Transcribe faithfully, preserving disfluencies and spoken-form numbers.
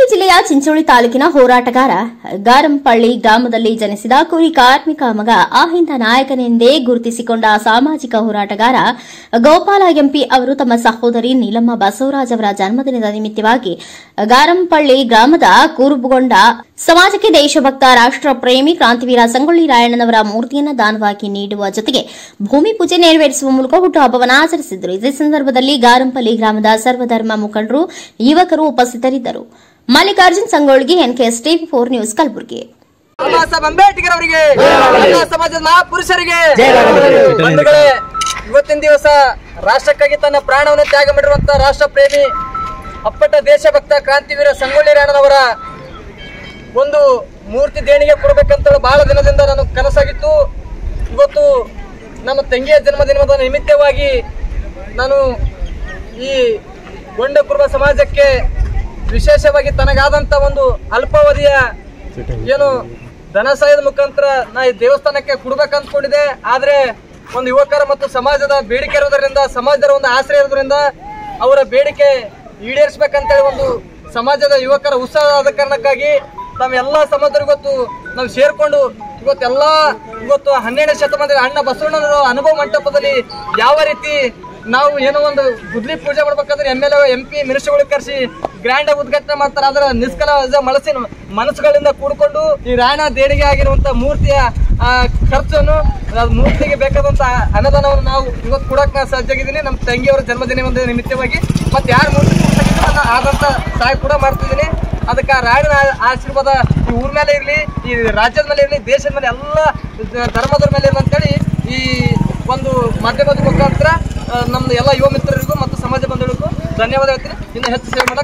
ಕಲಬುರಗಿ ಜಿಲ್ಲೆಯ ಚಿಂಚೋಳಿ ತಾಲೂಕಿನ ಹೋರಾಟಗಾರ ಗಾರಂಪಳ್ಳಿ ಗ್ರಾಮದಲ್ಲಿ ಜನಿಸಿದ ಕೂಲಿ ಕಾರ್ಮಿಕ ಮಗ ಅಹಿಂದ ನಾಯಕನೆಂದೇ ಗುರುತಿಸಿಕೊಂಡ ಸಾಮಾಜಿಕ ಹೋರಾಟಗಾರ ಗೋಪಾಲ ಎಂಪಿ ಅವರು ತಮ್ಮ ಸಹೋದರಿ ನೀಲಮ್ಮ ಬಸವರಾಜ್ ಅವರ ಜನ್ಮದಿನದ ನಿಮಿತ್ತವಾಗಿ ಗಾರಂಪಳ್ಳಿ ಗ್ರಾಮದ ಕೂರುಬುಗೊಂಡ ಸಮಾಜಕ್ಕೆ ದೇಶಭಕ್ತ ರಾಷ್ಟ್ರ ಪ್ರೇಮಿ ಕ್ರಾಂತಿವೀರ ಸಂಗೊಳ್ಳಿ ರಾಯಣ್ಣನವರ ಮೂರ್ತಿಯನ್ನು ದಾನವಾಗಿ ನೀಡುವ ಜೊತೆಗೆ ಭೂಮಿ ಪೂಜೆ ನೆರವೇರಿಸುವ ಮೂಲಕ ಹುಟ್ಟುಹಬ್ಬವನ್ನು ಆಚರಿಸಿದರು. ಇದೇ ಸಂದರ್ಭದಲ್ಲಿ ಗಾರಂಪಳ್ಳಿ ಗ್ರಾಮದ ಸರ್ವಧರ್ಮ ಮುಖಂಡರು, ಯುವಕರು ಉಪಸ್ಥಿತರಿದ್ದರು. Mallikarjun Sangolli, NKS TV four news, Kalaburagi. Ambedkar ಅವರಿಗೆ, ಸಮಾಜದ ಮಹಾಪುರುಷರಿಗೆ ಇವತ್ತಿನ ದಿವಸ ರಾಷ್ಟ್ರಕ್ಕಾಗಿ ತನ್ನ ಪ್ರಾಣವನ್ನು ತ್ಯಾಗ ಮಾಡಿರುವಂತಹ ರಾಷ್ಟ್ರ ಪ್ರೇಮಿ ಅಪ್ಪಟ ದೇಶಭಕ್ತ ಕ್ರಾಂತಿವೀರ ಸಂಗೊಳ್ಳಿ ರಾಯಣ್ಣನವರ ಒಂದು ಮೂರ್ತಿ ದೇಣಿಗೆ ಕೊಡಬೇಕಂತ ಬಹಳ ದಿನದಿಂದ ನಾನು ಕನಸಾಗಿತ್ತು. ಇವತ್ತು ನಮ್ಮ ತಂಗಿಯ ಜನ್ಮದಿನದ ನಿಮಿತ್ತವಾಗಿ ನಾನು ಈ ಗೊಂಡ ಕುರುಬ ಸಮಾಜಕ್ಕೆ ವಿಶೇಷವಾಗಿ ತನಗಾದಂತ ಒಂದು ಅಲ್ಪಾವಧಿಯ ಏನು ಧನ ಸಹಾಯದ ಮುಖಾಂತರ ನಾ ಈ ದೇವಸ್ಥಾನಕ್ಕೆ ಕೊಡ್ಬೇಕು ಅಂದ್ಕೊಂಡಿದ್ದೆ. ಆದ್ರೆ ಒಂದು ಯುವಕರ ಮತ್ತು ಸಮಾಜದ ಬೇಡಿಕೆ ಇರೋದ್ರಿಂದ, ಸಮಾಜದ ಒಂದು ಆಶ್ರಯ ಇರೋದ್ರಿಂದ ಅವರ ಬೇಡಿಕೆ ಈಡೇರಿಸಬೇಕಂತೇಳಿ ಒಂದು ಸಮಾಜದ ಯುವಕರ ಉತ್ಸಾಹ ಆದ ಕಾರಣಕ್ಕಾಗಿ ತಮ್ಮೆಲ್ಲಾ ಸಮಾಜರು ಇವತ್ತು ನಾವು ಸೇರ್ಕೊಂಡು ಇವತ್ತೆಲ್ಲಾ ಇವತ್ತು ಹನ್ನೆರಡನೇ ಶತಮಾನದ ಅಣ್ಣ ಬಸವಣ್ಣನವರು ಅನುಭವ ಮಂಟಪದಲ್ಲಿ ಯಾವ ರೀತಿ ನಾವು ಏನೋ ಒಂದು ಗುದ್ಲಿ ಪೂಜೆ ಮಾಡ್ಬೇಕಂದ್ರೆ M L A M P ಮಿನಿಸ್ಟರ್ಗಳು ಕರೆಸಿ ಗ್ರ್ಯಾಂಡ್ ಆಗಿ ಉದ್ಘಾಟನೆ ಮಾಡ್ತಾರೆ. ಅದರ ನಿಷ್ಕಲ ಮನಸ್ಸಿನ ಮನಸ್ಸುಗಳಿಂದ ಕೂಡಿಕೊಂಡು ಈ ರಾಯಣ್ಣ ದೇಣಿಗೆ ಆಗಿರುವಂತ ಮೂರ್ತಿಯ ಖರ್ಚನ್ನು ಮೂರ್ತಿಗೆ ಬೇಕಾದಂತ ಅನುದಾನವನ್ನು ನಾವು ಇವತ್ತು ಕೊಡಕ್ ಸಜ್ಜಾಗಿದ್ದೀನಿ. ನಮ್ಮ ತಂಗಿಯವರ ಜನ್ಮದಿನ ಒಂದು ನಿಮಿತ್ತವಾಗಿ ಮತ್ತೆ ಯಾರು ಮೂರ್ತಿ ಕೊಡ್ತಾಗಿದ್ರು ಆದಂತ ಸಹಾಯ ಕೂಡ ಮಾಡ್ತಿದ್ದೀನಿ. ಅದಕ್ಕೆ ರಾಯಣ್ಣನ ಆಶೀರ್ವಾದ ಈ ಊರ ಮೇಲೆ ಇರಲಿ, ಈ ರಾಜ್ಯದ ಮೇಲೆ ಇರಲಿ, ದೇಶದ ಮೇಲೆ ಎಲ್ಲ ಧರ್ಮದವ್ರ ಮೇಲೆ ಇರಲಿ ಅಂತೇಳಿ ಈ ಒಂದು ಮಾಧ್ಯಮದ ಮುಖಾಂತರ ನಮ್ದು ಎಲ್ಲ ಯುವ ಮಿತ್ರರಿಗೂ ಮತ್ತು ಸಮಾಜ ಬಂಧುಗಳಿಗೂ ಧನ್ಯವಾದ ಹೇಳ್ತೀನಿ. ಇನ್ನು ಹೆಚ್ಚು ಸೇವೆ ಮಾಡಕ್ಕೆ